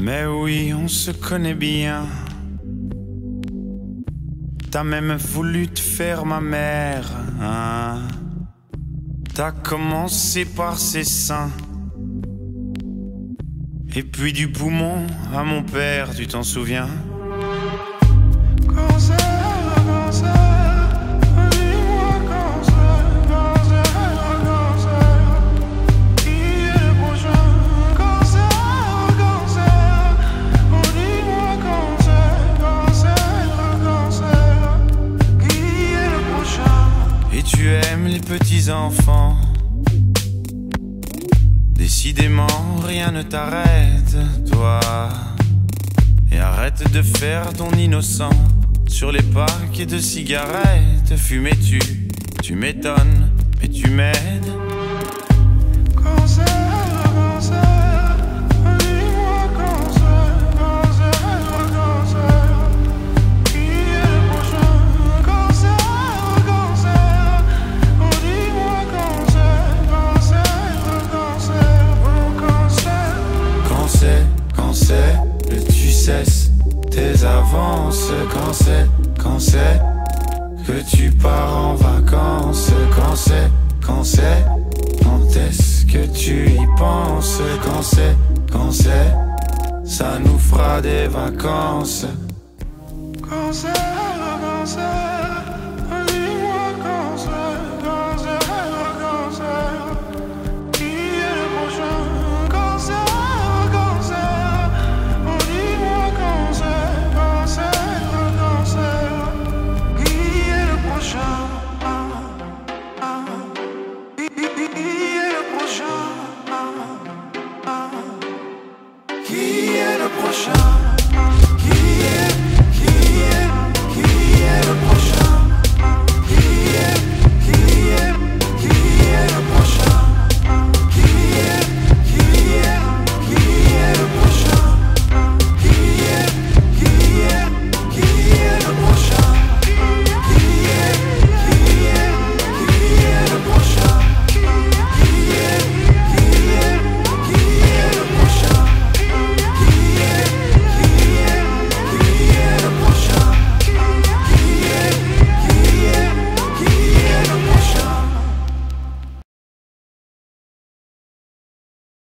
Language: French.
Mais oui, on se connaît bien. T'as même voulu te faire ma mère, hein? T'as commencé par ses seins, et puis du poumon à mon père, tu t'en souviens? Tu aimes les petits enfants. Décidément, rien ne t'arrête, toi. Et arrête de faire ton innocent sur les paquets de cigarettes. Fumais-tu, tu m'étonnes, mais tu m'aides. Tu cesses tes avances, quand c'est que tu pars en vacances, quand est-ce que tu y penses, quand c'est, ça nous fera des vacances. Quand c'est, dis-moi quand c'est, qui est le prochain, quand c'est. Qui est le prochain?